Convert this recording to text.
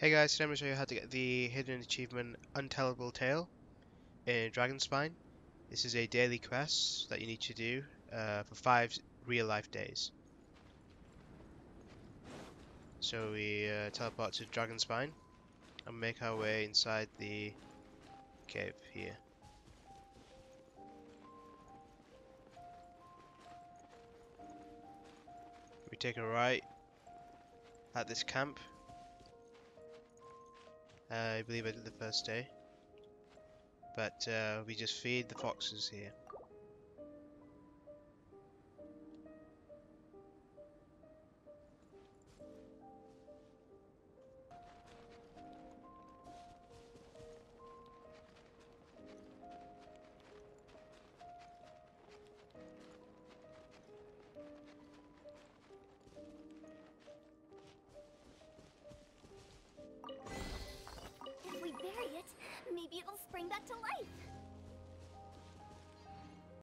Hey guys, today I'm going to show you how to get the hidden achievement Untellable Tale in Dragonspine. This is a daily quest that you need to do for 5 real life days. So we teleport to Dragonspine and make our way inside the cave here. We take a right at this camp. I believe I did the first day. But we just feed the foxes here.